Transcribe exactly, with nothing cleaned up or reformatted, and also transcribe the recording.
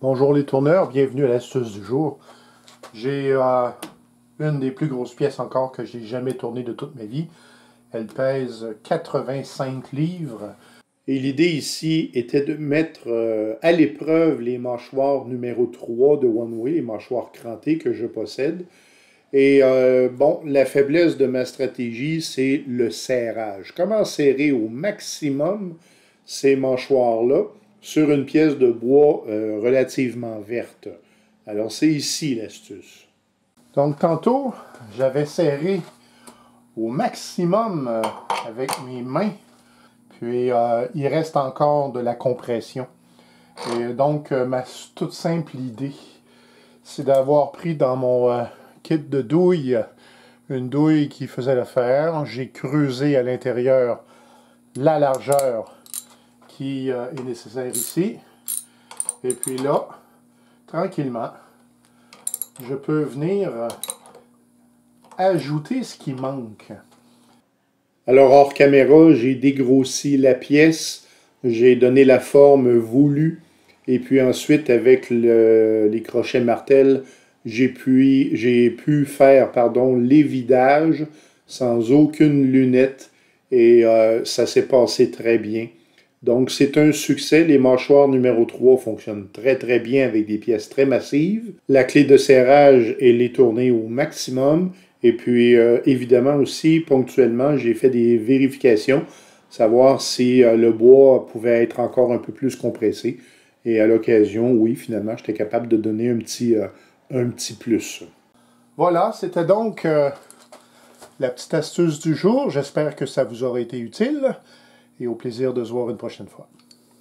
Bonjour les tourneurs, bienvenue à l'astuce du jour. J'ai euh, une des plus grosses pièces encore que j'ai jamais tournée de toute ma vie. Elle pèse quatre-vingt-cinq livres. Et l'idée ici était de mettre euh, à l'épreuve les mâchoires numéro trois de One Way, les mâchoires crantées que je possède. Et euh, bon, la faiblesse de ma stratégie, c'est le serrage. Comment serrer au maximum ces mâchoires-là sur une pièce de bois euh, relativement verte. Alors, c'est ici l'astuce. Donc, tantôt, j'avais serré au maximum euh, avec mes mains. Puis, euh, il reste encore de la compression. Et donc, euh, ma toute simple idée, c'est d'avoir pris dans mon euh, kit de douille une douille qui faisait l'affaire. J'ai creusé à l'intérieur la largeur qui euh, est nécessaire ici. Et puis là, tranquillement, je peux venir euh, ajouter ce qui manque. Alors, hors caméra, j'ai dégrossi la pièce, j'ai donné la forme voulue, et puis ensuite, avec le, les crochets martels, j'ai pu, j'ai pu faire pardon, les vidages sans aucune lunette, et euh, ça s'est passé très bien. Donc, c'est un succès. Les mâchoires numéro trois fonctionnent très, très bien avec des pièces très massives. La clé de serrage, elle est tournée au maximum. Et puis, euh, évidemment aussi, ponctuellement, j'ai fait des vérifications, savoir si euh, le bois pouvait être encore un peu plus compressé. Et à l'occasion, oui, finalement, j'étais capable de donner un petit, euh, un petit plus. Voilà, c'était donc euh, la petite astuce du jour. J'espère que ça vous aura été utile. Et au plaisir de se voir une prochaine fois.